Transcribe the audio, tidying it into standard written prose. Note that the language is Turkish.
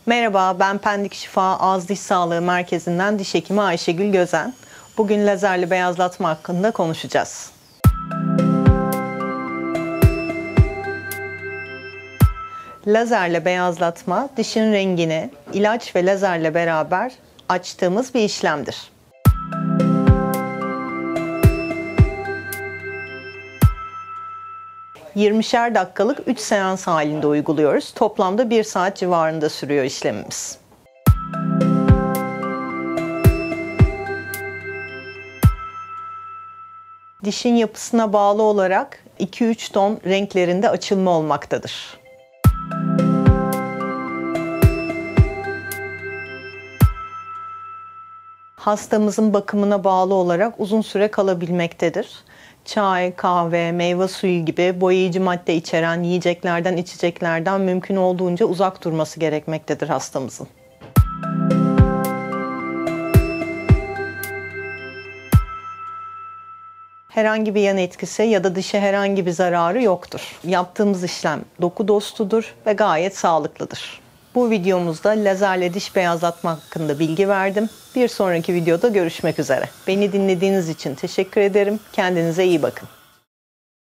Merhaba, ben Pendik Şifa Ağız Diş Sağlığı Merkezi'nden diş hekimi Ayşegül Gözen. Bugün lazerli beyazlatma hakkında konuşacağız. Lazerle beyazlatma, dişin rengini ilaç ve lazerle beraber açtığımız bir işlemdir. ...20'şer dakikalık 3 seans halinde uyguluyoruz. Toplamda 1 saat civarında sürüyor işlemimiz. Dişin yapısına bağlı olarak 2-3 ton renklerinde açılma olmaktadır. Hastamızın bakımına bağlı olarak uzun süre kalabilmektedir. Çay, kahve, meyve suyu gibi boyayıcı madde içeren yiyeceklerden, içeceklerden mümkün olduğunca uzak durması gerekmektedir hastamızın. Herhangi bir yan etkisi ya da dişe herhangi bir zararı yoktur. Yaptığımız işlem doku dostudur ve gayet sağlıklıdır. Bu videomuzda lazerle diş beyazlatma hakkında bilgi verdim. Bir sonraki videoda görüşmek üzere. Beni dinlediğiniz için teşekkür ederim. Kendinize iyi bakın.